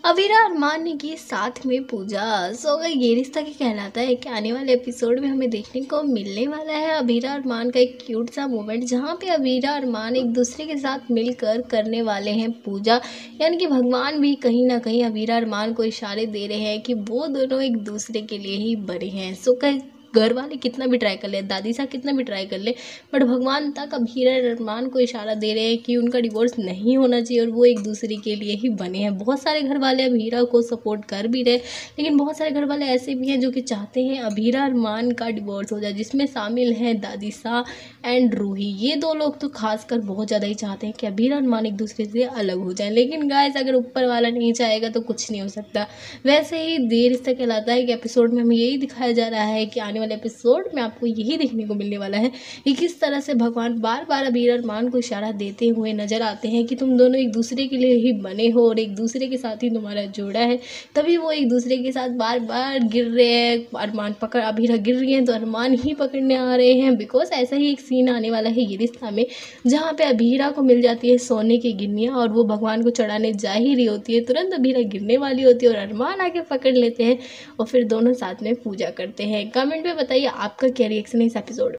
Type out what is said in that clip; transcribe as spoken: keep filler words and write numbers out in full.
अवीरा अरमान ने की साथ में पूजा। सो अगर ये रिश्ता क्या कहलाता है कि आने वाले एपिसोड में हमें देखने को मिलने वाला है अवीरा अरमान का एक क्यूट सा मोमेंट, जहाँ पे अवीरा अरमान एक दूसरे के साथ मिलकर करने वाले हैं पूजा। यानी कि भगवान भी कहीं ना कहीं अवीरा अरमान को इशारे दे रहे हैं कि वो दोनों एक दूसरे के लिए ही बने हैं। सो कह घर वाले कितना भी ट्राई कर ले, दादी साहब कितना भी ट्राई कर ले, बट भगवान तक अवीरा अरमान को इशारा दे रहे हैं कि उनका डिवोर्स नहीं होना चाहिए और वो एक दूसरे के लिए ही बने हैं। बहुत सारे घर वाले अवीरा को सपोर्ट कर भी रहे, लेकिन बहुत सारे घर वाले ऐसे भी हैं जो कि चाहते हैं अवीरा अरमान का डिवोर्स हो जाए, जिसमें शामिल हैं दादी साहब एंड रूही। ये दो लोग तो खासकर बहुत ज़्यादा ही चाहते हैं कि अवीरा अरमान एक दूसरे से अलग हो जाए, लेकिन गाइस अगर ऊपर वाला नहीं चाहेगा तो कुछ नहीं हो सकता। वैसे ही देर रिश्ता कहलाता है कि एपिसोड में हमें यही दिखाया जा रहा है कि आने वाले एपिसोड में आपको यही देखने को मिलने वाला है कि किस तरह से भगवान बार बार अवीरा अरमान को इशारा देते हुए नजर आते हैं कि तुम दोनों एक दूसरे के लिए ही बने हो और एक दूसरे के साथ ही तुम्हारा जोड़ा है। तभी वो एक दूसरे के साथ बार बार गिर रहे हैं, अरमान पकड़ अवीरा गिर रही हैं तो अरमान ही पकड़ने आ रहे हैं। बिकॉज ऐसा ही एक सीन आने वाला है ये रिश्ता में, जहाँ पे अवीरा को मिल जाती है सोने की गिन्नियाँ और वो भगवान को चढ़ाने जा ही रही होती है, तुरंत अवीरा गिरने वाली होती है और अरमान आके पकड़ लेते हैं और फिर दोनों साथ में पूजा करते हैं। कमेंट में बताइए आपका क्या रिएक्शन है इस एपिसोड।